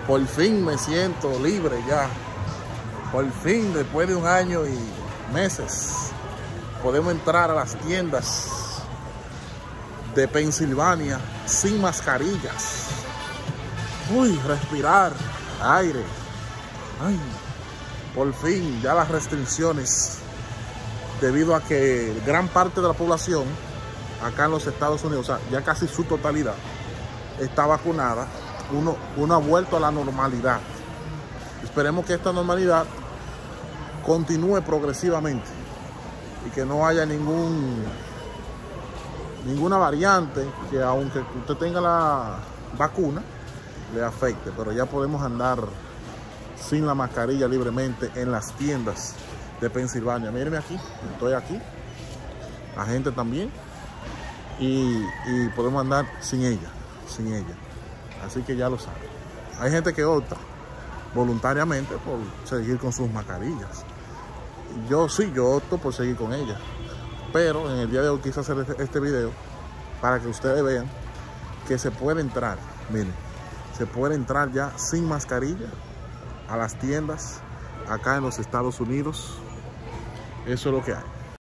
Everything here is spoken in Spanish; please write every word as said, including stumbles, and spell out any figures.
Por fin me siento libre ya. Por fin, después de un año y meses, podemos entrar a las tiendas de Pensilvania sin mascarillas. Uy, respirar aire. Ay, por fin, ya las restricciones, debido a que gran parte de la población acá en los Estados Unidos, o sea, ya casi su totalidad, está vacunada. Uno, uno ha vuelto a la normalidad. Esperemos que esta normalidad continúe progresivamente y que no haya ningún ninguna variante que, aunque usted tenga la vacuna, le afecte. Pero ya podemos andar sin la mascarilla libremente en las tiendas de Pensilvania. Mírenme aquí, estoy aquí, la gente también, y, y podemos andar sin ella, sin ella. Así que ya lo saben. Hay gente que opta voluntariamente por seguir con sus mascarillas. Yo sí, yo opto por seguir con ella. Pero en el día de hoy quise hacer este, este video para que ustedes vean que se puede entrar. Miren, se puede entrar ya sin mascarilla a las tiendas acá en los Estados Unidos. Eso es lo que hay.